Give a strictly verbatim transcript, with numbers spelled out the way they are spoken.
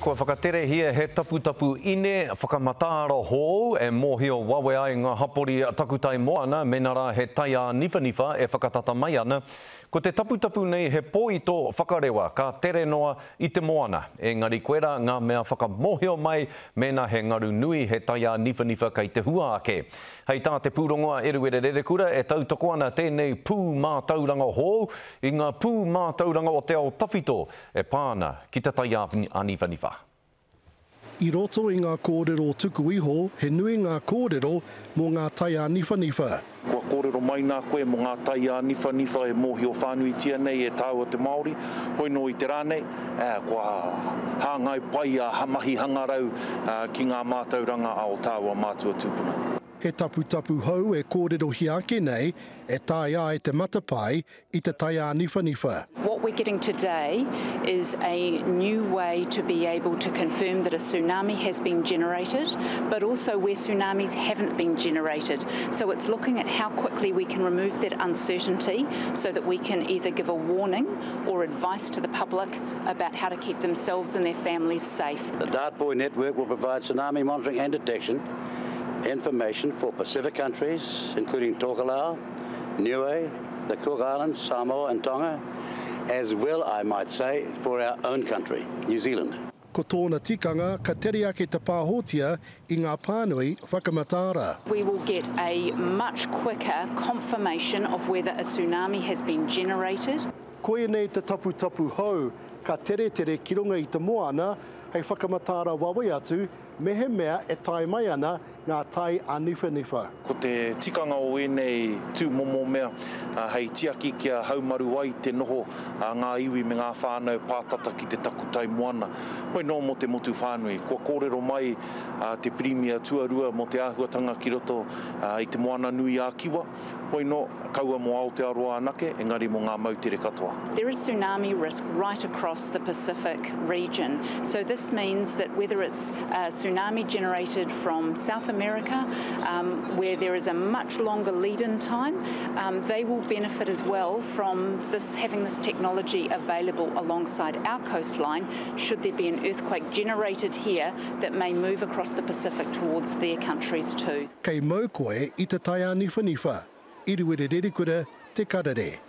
Kua whakatere hia he tapu tapu ine, whakamatara hou e mōhio wawe ai ngā hapori takutai moana, menara he taia nifa nifa e whakatata mai ana. Ko te tapu tapu nei he pōi tō whakarewa, ka tere noa i te moana. Engari koera ngā mea whakamohio mai, mena he ngaru nui he taia nifa nifa kai te hua ake. Hei tā te pūrongoa Eruera Rerekura e tautoko ana tēnei pū mā tauranga hou, i ngā pū mā tauranga o te ao tawhito e pāna ki te taia nifa nifa. I roto i ngā kōrero tuku iho, he nui ngā kōrero mō ngā taia nifa nifa. Kua kōrero mai nā koe mō ngā taia nifa nifa e mōhio whānui tia nei e tāua te Māori. Hoi no i te rānei, e, kua hāngai pai a hamahi hangarau uh, ki ngā mātauranga Aotearoa mātua tūpuna. He tapu tapu hou e kōrero hiake nei e taia e te matapai i te taia nifa nifa. What we're getting today is a new way to be able to confirm that a tsunami has been generated, but also where tsunamis haven't been generated. So it's looking at how quickly we can remove that uncertainty so that we can either give a warning or advice to the public about how to keep themselves and their families safe. The Dart Buoy network will provide tsunami monitoring and detection information for Pacific countries, including Tokelau, Niue, the Cook Islands, Samoa and Tonga, as well, I might say, for our own country, New Zealand. Ko tōna tikanga, ka tere ake te pāhotia i ngā pānui whakamatara. We will get a much quicker confirmation of whether a tsunami has been generated. Koe nei te tapu tapu hou, ka tere tere ki runga i te moana, hei whakamatara wawe atu, mehe mea e tai mai ana ngā tai a nifa nifa. Ko te tikanga o enei tū momo mea, uh, hei tiaki kia haumaru ai te noho uh, ngā iwi me ngā whānau pātata ki te takutai moana. Hoi no mo te motu whānui, kua kōrero mai uh, te primia tuarua mo te āhuatanga ki roto uh, i te moana nui a kiwa. Hoi no, kaua mo Aotearoa anake, engari mo ngā mautere katoa. There is tsunami risk right across the Pacific region. So this means that whether it's a tsunami generated from South America, um, where there is a much longer lead-in time, um, they will benefit as well from this, having this technology available alongside our coastline, should there be an earthquake generated here that may move across the Pacific towards their countries too. Kei mau koe i te taia nifa nifa. Eruera Rerekura, te Karere.